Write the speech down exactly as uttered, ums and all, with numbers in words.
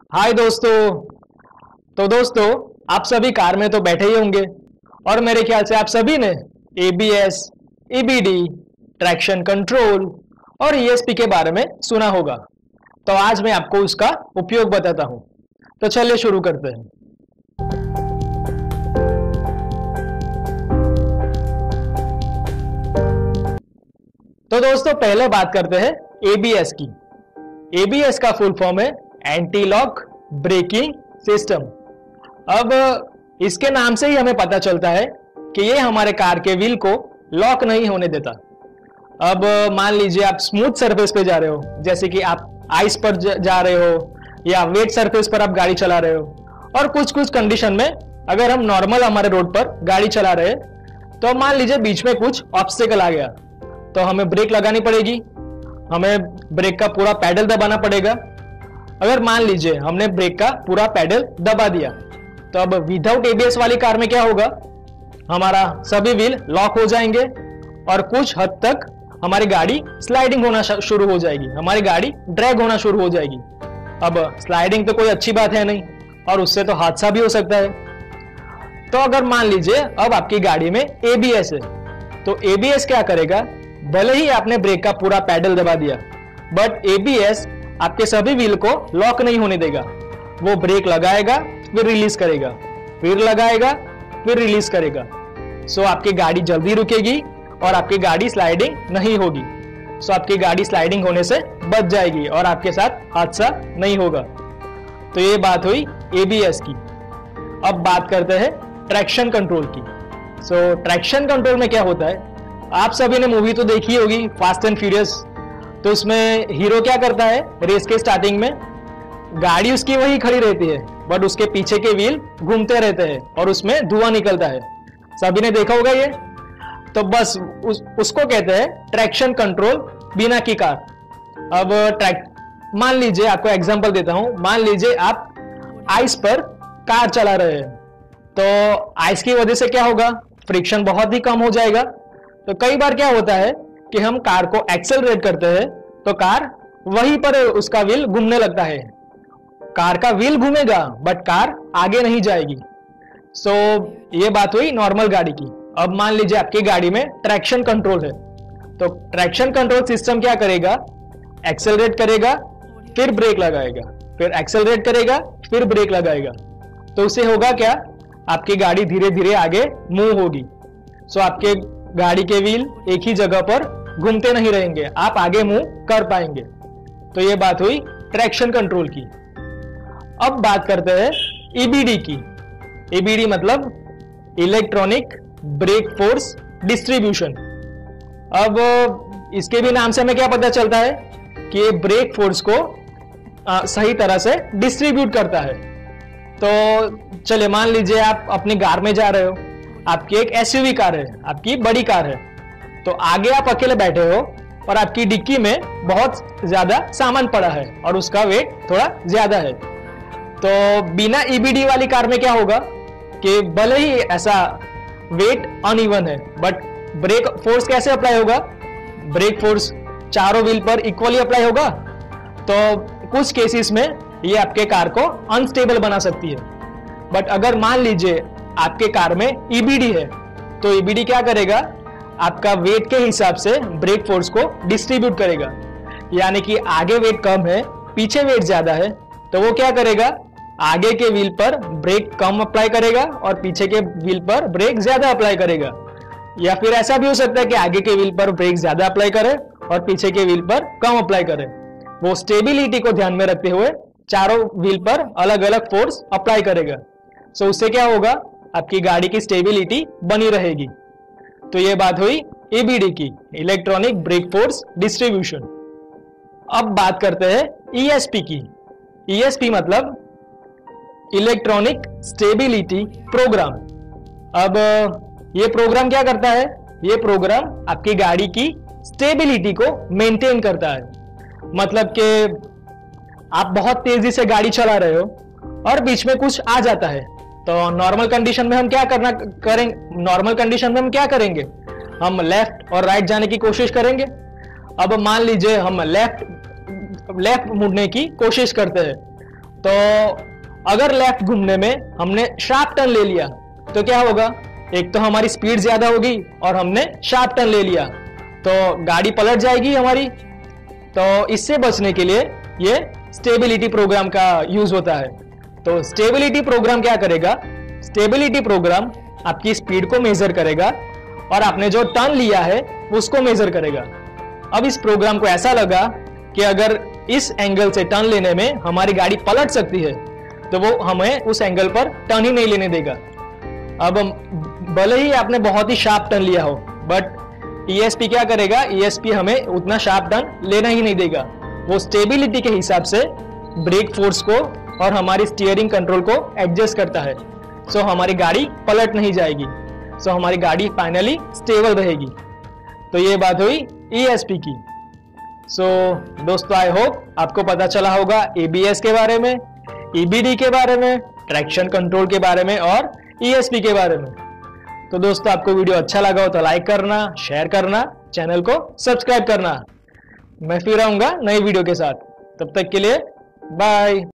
हाय दोस्तों। तो दोस्तों, आप सभी कार में तो बैठे ही होंगे और मेरे ख्याल से आप सभी ने A B S, E B D, traction control और ई एस पी के बारे में सुना होगा। तो आज मैं आपको उसका उपयोग बताता हूं। तो चलिए शुरू करते हैं। तो दोस्तों, पहले बात करते हैं ए बी एस की। ए बी एस का फुल फॉर्म है एंटी लॉक ब्रेकिंग सिस्टम। अब इसके नाम से ही हमें पता चलता है कि ये हमारे कार के व्हील को लॉक नहीं होने देता। अब मान लीजिए आप स्मूथ सरफेस पे जा रहे हो, जैसे कि आप आइस पर जा रहे हो या वेट सरफेस पर आप गाड़ी चला रहे हो, और कुछ कुछ कंडीशन में अगर हम नॉर्मल हमारे रोड पर गाड़ी चला रहे हैं तो मान लीजिए बीच में कुछ ऑब्स्टेकल आ गया तो हमें ब्रेक लगानी पड़ेगी, हमें ब्रेक का पूरा पैडल दबाना पड़ेगा। अगर मान लीजिए हमने ब्रेक का पूरा पैडल दबा दिया तो अब विदाउट ए बी एस वाली कार में क्या होगा, हमारा सभी व्हील लॉक हो जाएंगे और कुछ हद तक हमारी गाड़ी स्लाइडिंग होना शुरू हो जाएगी, हमारी गाड़ी ड्रैग होना शुरू हो जाएगी। अब स्लाइडिंग तो कोई अच्छी बात है नहीं और उससे तो हादसा भी हो सकता है। तो अगर मान लीजिए अब आपकी गाड़ी में ए बी एस है तो ए बी एस क्या करेगा, भले ही आपने ब्रेक का पूरा पैडल दबा दिया बट ए बी एस आपके सभी व्हील को लॉक नहीं होने देगा। वो ब्रेक लगाएगा फिर रिलीज करेगा, फिर लगाएगा फिर रिलीज करेगा। सो आपकी गाड़ी जल्दी रुकेगी और आपकी गाड़ी स्लाइडिंग नहीं होगी। सो आपकी गाड़ी स्लाइडिंग होने से बच जाएगी और आपके साथ हादसा नहीं होगा। तो ये बात हुई ए बी एस की। अब बात करते हैं ट्रैक्शन कंट्रोल की। सो ट्रैक्शन कंट्रोल में क्या होता है, आप सभी ने मूवी तो देखी होगी फास्ट एंड फ्यूरियस। तो उसमें हीरो क्या करता है, रेस के स्टार्टिंग में गाड़ी उसकी वही खड़ी रहती है बट उसके पीछे के व्हील घूमते रहते हैं और उसमें धुआं निकलता है। सभी ने देखा होगा ये। तो बस उस, उसको कहते हैं ट्रैक्शन कंट्रोल बिना की कार। अब ट्रैक मान लीजिए, आपको एग्जांपल देता हूं, मान लीजिए आप आइस पर कार चला रहे हैं तो आइस की वजह से क्या होगा, फ्रिक्शन बहुत ही कम हो जाएगा। तो कई बार क्या होता है कि हम कार को एक्सेलरेट करते हैं तो कार वहीं पर उसका व्हील घूमने लगता है। कार का व्हील घूमेगा बट कार आगे नहीं जाएगी। सो ये बात हुई नॉर्मल गाड़ी की। अब मान लीजिए आपकी गाड़ी में ट्रैक्शन कंट्रोल है तो ट्रैक्शन कंट्रोल सिस्टम क्या करेगा, एक्सेलरेट करेगा फिर ब्रेक लगाएगा, फिर एक्सेलरेट करेगा फिर ब्रेक लगाएगा। तो उससे होगा क्या, आपकी गाड़ी धीरे धीरे आगे मूव होगी। सो आपके गाड़ी के व्हील एक ही जगह पर घूमते नहीं रहेंगे, आप आगे मूव कर पाएंगे। तो ये बात हुई ट्रैक्शन कंट्रोल की। अब बात करते हैं ई बी डी की। ई बी डी मतलब इलेक्ट्रॉनिक ब्रेक फोर्स डिस्ट्रीब्यूशन। अब इसके भी नाम से हमें क्या पता चलता है कि ये ब्रेक फोर्स को आ, सही तरह से डिस्ट्रीब्यूट करता है। तो चलिए मान लीजिए आप अपनी कार में जा रहे हो, आपकी एक एस यू वी कार है, आपकी बड़ी कार है। तो आगे आप अकेले बैठे हो और आपकी डिक्की में बहुत ज्यादा सामान पड़ा है और उसका वेट थोड़ा ज्यादा है। तो बिना ई बी डी वाली कार में क्या होगा कि भले ही ऐसा वेट अनइवन है बट ब्रेक फोर्स कैसे अप्लाई होगा, ब्रेक फोर्स चारों व्हील पर इक्वली अप्लाई होगा। तो कुछ केसेस में ये आपके कार को अनस्टेबल बना सकती है। बट अगर मान लीजिए आपके कार में ई बी डी है तो ई बी डी क्या करेगा, आपका वेट के हिसाब से ब्रेक फोर्स को डिस्ट्रीब्यूट करेगा। यानी कि आगे वेट कम है, पीछे वेट ज्यादा है, तो वो क्या करेगा, आगे के व्हील पर ब्रेक कम अप्लाई करेगा और पीछे के व्हील पर ब्रेक ज्यादा अप्लाई करेगा। या फिर ऐसा भी हो सकता है कि आगे के व्हील पर ब्रेक ज्यादा अप्लाई करे और पीछे के व्हील पर कम अप्लाई करे। वो स्टेबिलिटी को ध्यान में रखते हुए चारों व्हील पर अलग अलग फोर्स अप्लाई करेगा। सो so, उससे क्या होगा, आपकी गाड़ी की स्टेबिलिटी बनी रहेगी। तो ये बात हुई ई बी डी की, इलेक्ट्रॉनिक ब्रेक फोर्स डिस्ट्रीब्यूशन। अब बात करते हैं ई एस पी की। ई एस पी मतलब इलेक्ट्रॉनिक स्टेबिलिटी प्रोग्राम। अब ये प्रोग्राम क्या करता है, ये प्रोग्राम आपकी गाड़ी की स्टेबिलिटी को मेंटेन करता है। मतलब कि आप बहुत तेजी से गाड़ी चला रहे हो और बीच में कुछ आ जाता है तो नॉर्मल कंडीशन में हम क्या करना करेंगे, नॉर्मल कंडीशन में हम क्या करेंगे, हम लेफ्ट और राइट जाने की कोशिश करेंगे। अब मान लीजिए हम लेफ्ट लेफ्ट मुड़ने की कोशिश करते हैं तो अगर लेफ्ट घूमने में हमने शार्प टर्न ले लिया तो क्या होगा, एक तो हमारी स्पीड ज्यादा होगी और हमने शार्प टर्न ले लिया तो गाड़ी पलट जाएगी हमारी। तो इससे बचने के लिए ये स्टेबिलिटी प्रोग्राम का यूज होता है। तो स्टेबिलिटी प्रोग्राम क्या करेगा, स्टेबिलिटी प्रोग्राम आपकी स्पीड को मेजर करेगा और आपने जो टर्न लिया है उसको मेजर करेगा। अब इस प्रोग्राम को ऐसा लगा कि अगर इस एंगल से टर्न लेने में हमारी गाड़ी पलट सकती है तो वो हमें उस एंगल पर टर्न ही नहीं लेने देगा। अब भले ही आपने बहुत ही शार्प टर्न लिया हो, बट ईएसपी क्या करेगा, ईएसपी हमें उतना शार्प टर्न लेना ही नहीं देगा। वो स्टेबिलिटी के हिसाब से ब्रेक फोर्स को और हमारी स्टीयरिंग कंट्रोल को एडजस्ट करता है। सो हमारी गाड़ी पलट नहीं जाएगी, सो हमारी गाड़ी फाइनली स्टेबल रहेगी। तो ये बात हुई ईएसपी की। सो so, दोस्तों आई होप आपको पता चला होगा एबीएस के बारे में, ईबीडी के बारे में, ट्रैक्शन कंट्रोल के बारे में और ईएसपी के बारे में। तो दोस्तों आपको वीडियो अच्छा लगा हो तो लाइक करना, शेयर करना, चैनल को सब्सक्राइब करना। मैं फिर आऊंगा नई वीडियो के साथ, तब तक के लिए बाय।